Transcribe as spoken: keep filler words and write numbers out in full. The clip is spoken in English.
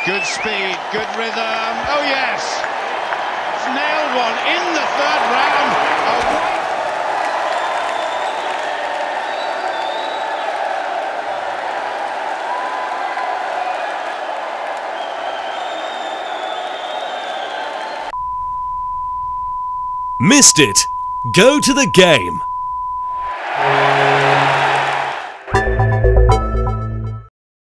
Good speed, good rhythm. Oh yes, it's nailed one in the third round. Away. Missed it? Go to the game.